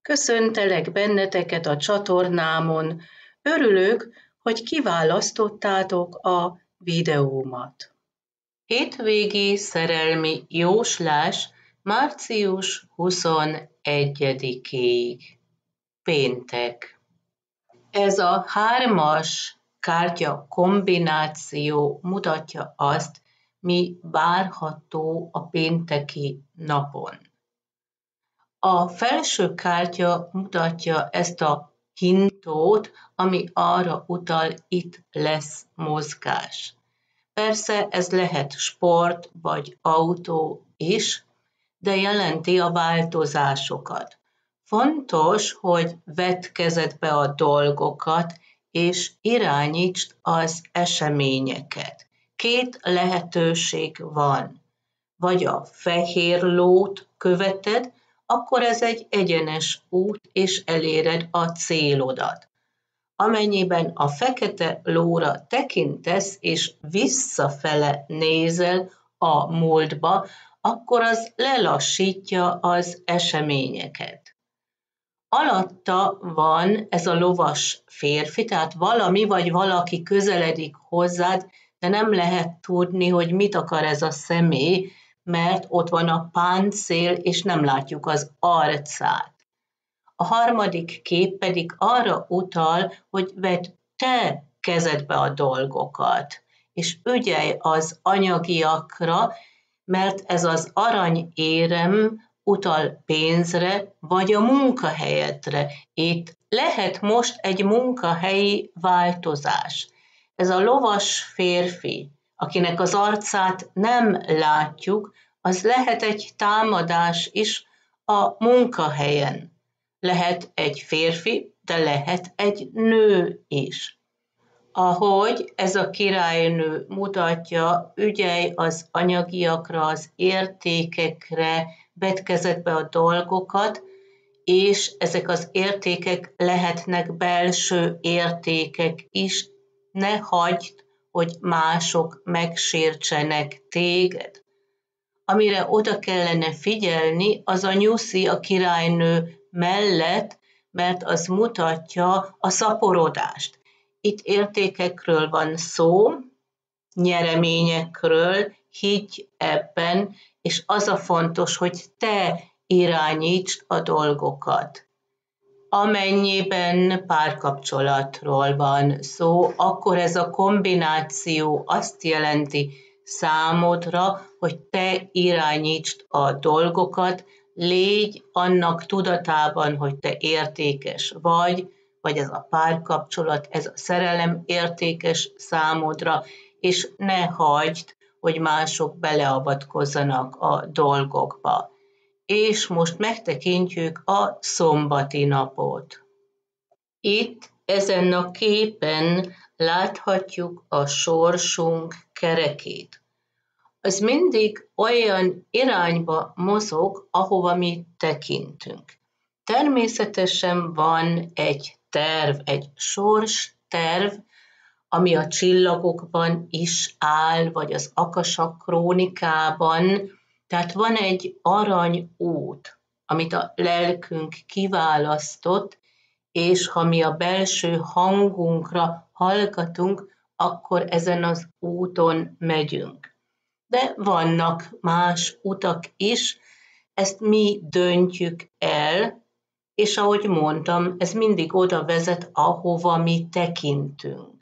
Köszöntelek benneteket a csatornámon. Örülök, hogy kiválasztottátok a videómat. Hétvégi szerelmi jóslás március 21-ig. Péntek. Ez a 3-as kártya kombináció mutatja azt, mi várható a pénteki napon. A felső kártya mutatja ezt a hintót, ami arra utal, itt lesz mozgás. Persze ez lehet sport vagy autó is, de jelenti a változásokat. Fontos, hogy vedd kezedbe a dolgokat, és irányítsd az eseményeket. 2 lehetőség van. Vagy a fehér lót követed, akkor ez egy egyenes út, és eléred a célodat. Amennyiben a fekete lóra tekintesz, és visszafele nézel a múltba, akkor az lelassítja az eseményeket. Alatta van ez a lovas férfi, tehát valami vagy valaki közeledik hozzád, de nem lehet tudni, hogy mit akar ez a személy, mert ott van a páncél, és nem látjuk az arcát. A harmadik kép pedig arra utal, hogy vedd te kezedbe a dolgokat, és ügyelj az anyagiakra, mert ez az aranyérem utal pénzre, vagy a munkahelyedre. Itt lehet most egy munkahelyi változás. Ez a lovas férfi, akinek az arcát nem látjuk, az lehet egy támadás is a munkahelyen. Lehet egy férfi, de lehet egy nő is. Ahogy ez a királynő mutatja, ügyelj az anyagiakra, az értékekre, vedd kezedbe a dolgokat, és ezek az értékek lehetnek belső értékek is, ne hagyd, hogy mások megsértsenek téged. Amire oda kellene figyelni, az a nyuszi a királynő mellett, mert az mutatja a szaporodást. Itt értékekről van szó, nyereményekről, higgy ebben, és az a fontos, hogy te irányítsd a dolgokat. Amennyiben párkapcsolatról van szó, akkor ez a kombináció azt jelenti számodra, hogy te irányítsd a dolgokat, légy annak tudatában, hogy te értékes vagy ez a párkapcsolat, ez a szerelem értékes számodra, és ne hagyd, hogy mások beleavatkozzanak a dolgokba. És most megtekintjük a szombati napot. Itt ezen a képen láthatjuk a sorsunk kerekét. Az mindig olyan irányba mozog, ahova mi tekintünk. Természetesen van egy terv, egy sorsterv, ami a csillagokban is áll, vagy az Akasa krónikában. Tehát van egy aranyút, amit a lelkünk kiválasztott, és ha mi a belső hangunkra hallgatunk, akkor ezen az úton megyünk. De vannak más utak is, ezt mi döntjük el, és ahogy mondtam, ez mindig oda vezet, ahova mi tekintünk.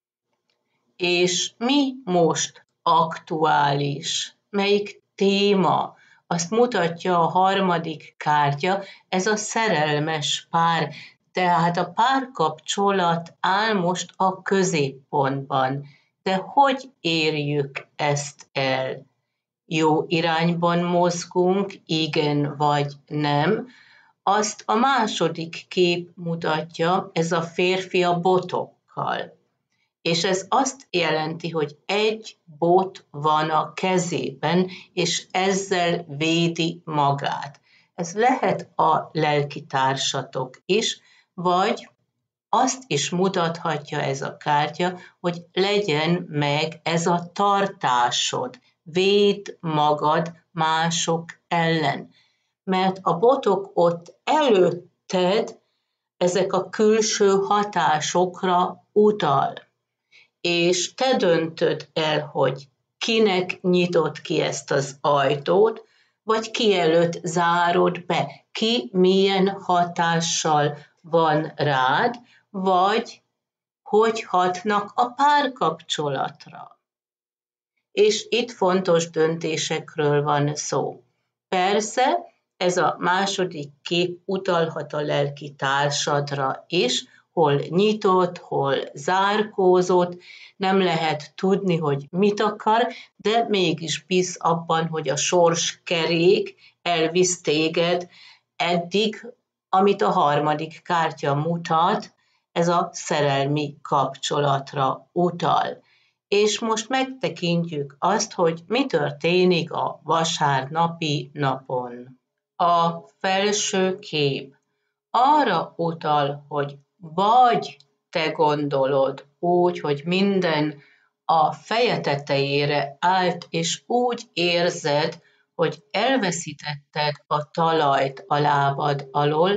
És mi most aktuális? Melyik téma? Azt mutatja a harmadik kártya, ez a szerelmes pár. Tehát a párkapcsolat áll most a középpontban. De hogy érjük ezt el? Jó irányban mozgunk, igen vagy nem? Azt a második kép mutatja, ez a férfi a botokkal. És ez azt jelenti, hogy egy bot van a kezében, és ezzel védi magát. Ez lehet a lelkitársatok is, vagy azt is mutathatja ez a kártya, hogy legyen meg ez a tartásod, védd magad mások ellen. Mert a botok ott előtt Ted ezek a külső hatásokra utal, és te döntöd el, hogy kinek nyitott ki ezt az ajtót, vagy ki előtt zárod be, ki milyen hatással van rád, vagy hogy hatnak a párkapcsolatra. És itt fontos döntésekről van szó. Persze, ez a második kép utalhat a lelki társadra is, hol nyitott, hol zárkózott, nem lehet tudni, hogy mit akar, de mégis bíz abban, hogy a sorskerék elvisz téged eddig, amit a harmadik kártya mutat, ez a szerelmi kapcsolatra utal. És most megtekintjük azt, hogy mi történik a vasárnapi napon. A felső kép arra utal, hogy vagy te gondolod úgy, hogy minden a feje tetejére állt, és úgy érzed, hogy elveszítetted a talajt a lábad alól,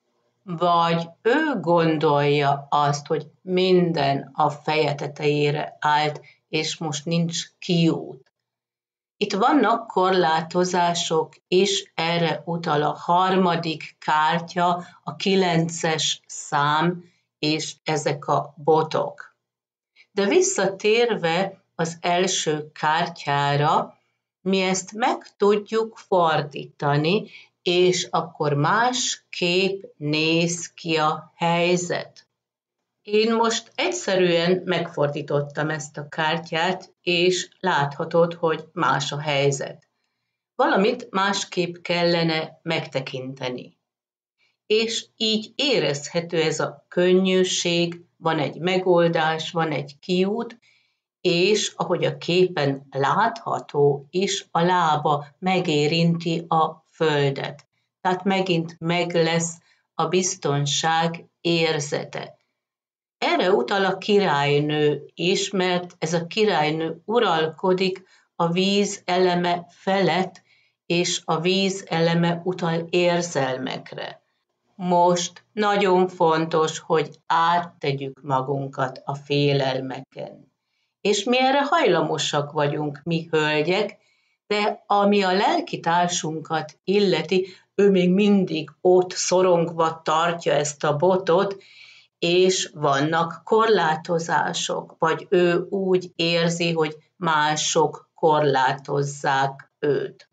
vagy ő gondolja azt, hogy minden a feje tetejére állt, és most nincs kiút. Itt vannak korlátozások, és erre utal a harmadik kártya, a 9-es szám, és ezek a botok. De visszatérve az első kártyára, mi ezt meg tudjuk fordítani, és akkor másképp néz ki a helyzet. Én most egyszerűen megfordítottam ezt a kártyát, és láthatod, hogy más a helyzet. Valamit másképp kellene megtekinteni. És így érezhető ez a könnyűség, van egy megoldás, van egy kiút, és ahogy a képen látható is, a lába megérinti a földet. Tehát megint meg lesz a biztonság érzete. Erre utal a királynő is, mert ez a királynő uralkodik a víz eleme felett, és a víz eleme utal érzelmekre. Most nagyon fontos, hogy áttegyük magunkat a félelmeken. És mi erre hajlamosak vagyunk, mi hölgyek, de ami a lelki társunkat illeti, ő még mindig ott szorongva tartja ezt a botot, és vannak korlátozások, vagy ő úgy érzi, hogy mások korlátozzák őt.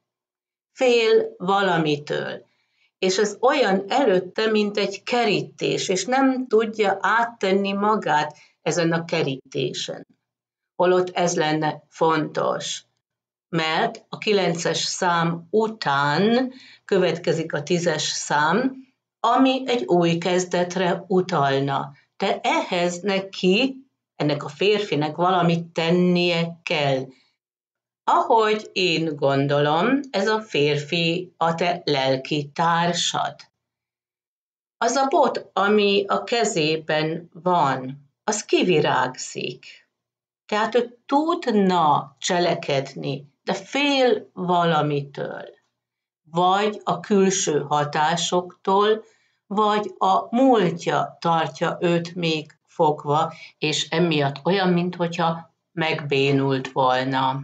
Fél valamitől, és ez olyan előtte, mint egy kerítés, és nem tudja áttenni magát ezen a kerítésen. Holott ez lenne fontos, mert a 9-es szám után következik a 10-es szám, ami egy új kezdetre utalna. De ehhez neki, ennek a férfinek valamit tennie kell. Ahogy én gondolom, ez a férfi a te lelki társad. Az a bot, ami a kezében van, az kivirágzik. Tehát ő tudna cselekedni, de fél valamitől. Vagy a külső hatásoktól, vagy a múltja tartja őt még fogva, és emiatt olyan, mintha megbénult volna.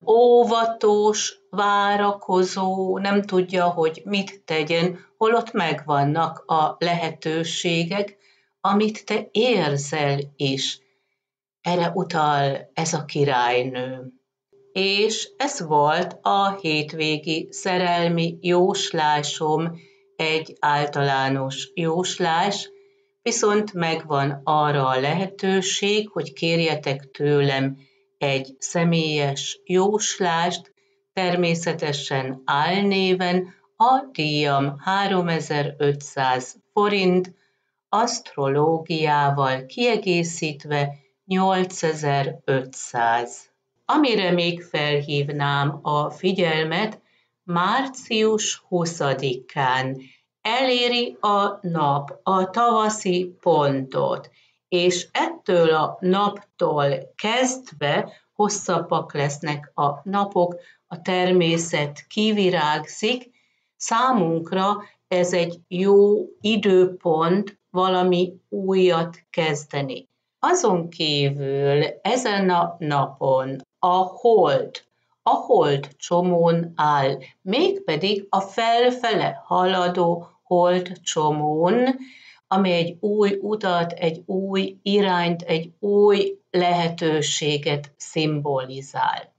Óvatos, várakozó, nem tudja, hogy mit tegyen, holott megvannak a lehetőségek, amit te érzel is. Erre utal ez a királynő. És ez volt a hétvégi szerelmi jóslásom, egy általános jóslás, viszont megvan arra a lehetőség, hogy kérjetek tőlem egy személyes jóslást, természetesen álnéven, a díjam 3500 forint, asztrológiával kiegészítve 8500. Amire még felhívnám a figyelmet, március 20-án eléri a nap a tavaszi pontot, és ettől a naptól kezdve hosszabbak lesznek a napok, a természet kivirágzik, számunkra ez egy jó időpont valami újat kezdeni. Azon kívül ezen a napon a hold csomón áll, mégpedig a felfele haladó hold csomón, ami egy új utat, egy új irányt, egy új lehetőséget szimbolizál.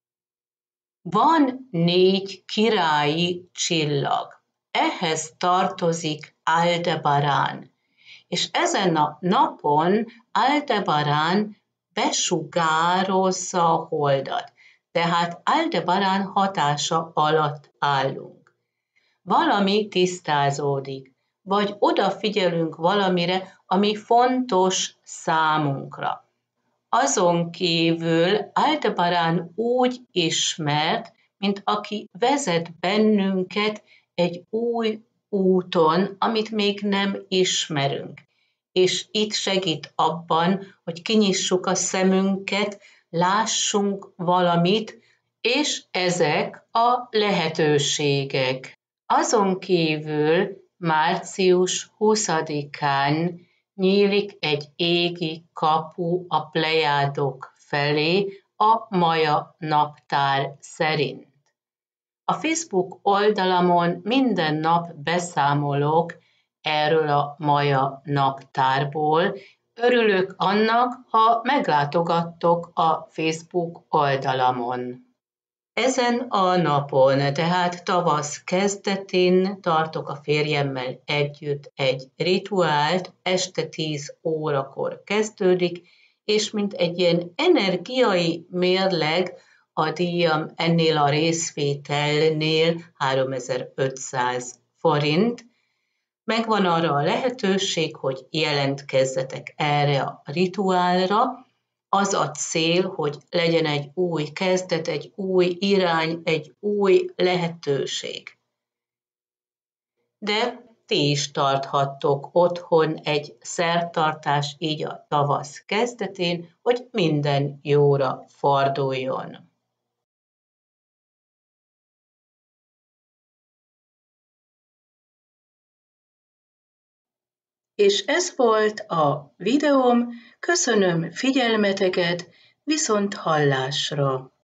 Van 4 királyi csillag. Ehhez tartozik Aldebarán, és ezen a napon Aldebarán besugározza a holdat, tehát Aldebarán hatása alatt állunk. Valami tisztázódik, vagy odafigyelünk valamire, ami fontos számunkra. Azon kívül Aldebarán úgy ismert, mint aki vezet bennünket egy új úton, amit még nem ismerünk. És itt segít abban, hogy kinyissuk a szemünket, lássunk valamit, és ezek a lehetőségek. Azon kívül március 20-án nyílik egy égi kapu a Plejádok felé a maja naptár szerint. A Facebook oldalamon minden nap beszámolok erről a maja naptárból. Örülök annak, ha meglátogattok a Facebook oldalamon. Ezen a napon, tehát tavasz kezdetén tartok a férjemmel együtt egy rituált, este 10 órakor kezdődik, és mint egy ilyen energiai mérleg a díjam ennél a részvételnél 3500 forint. Megvan arra a lehetőség, hogy jelentkezzetek erre a rituálra. Az a cél, hogy legyen egy új kezdet, egy új irány, egy új lehetőség. De ti is tarthattok otthon egy szertartást így a tavasz kezdetén, hogy minden jóra forduljon. És ez volt a videóm, köszönöm figyelmeteket, viszont hallásra!